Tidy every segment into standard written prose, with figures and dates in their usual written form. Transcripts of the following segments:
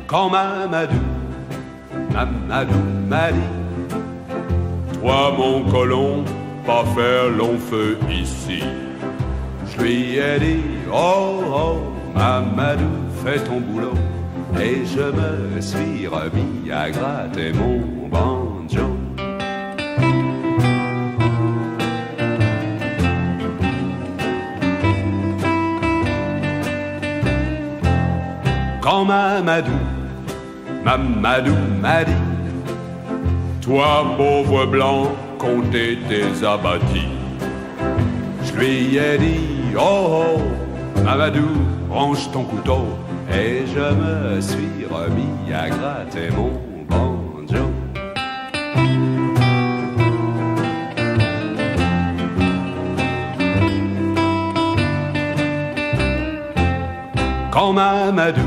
Quand Mamadou m'a dit: toi mon colon, pas faire long feu ici. Je lui ai dit: oh oh Mamadou, fais ton boulot. Et je me suis remis à gratter mon banjo. Quand Mamadou m'a dit: toi pauvre blanc, comptez tes abattis. Je lui ai dit: oh oh Mamadou, range ton couteau. Et je me suis remis à gratter mon banjo. Quand Mamadou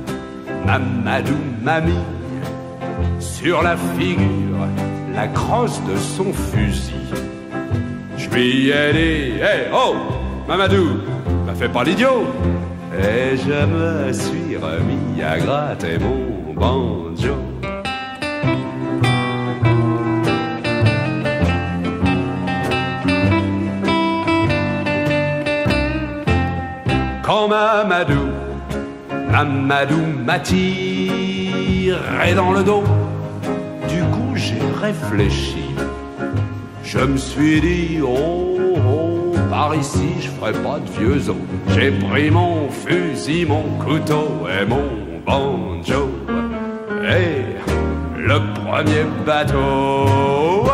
m'a mis sur la figure la crosse de son fusil, je lui ai dit: hey, oh, Mamadou, ne fais pas l'idiot. Et je me suis remis à gratter mon banjo. Quand Mamadou m'a tiré dans le dos, du coup j'ai réfléchi. Je me suis dit: oh, oh, par ici je ferai pas de vieux os. J'ai pris mon fusil, mon couteau et mon banjo. Et le premier bateau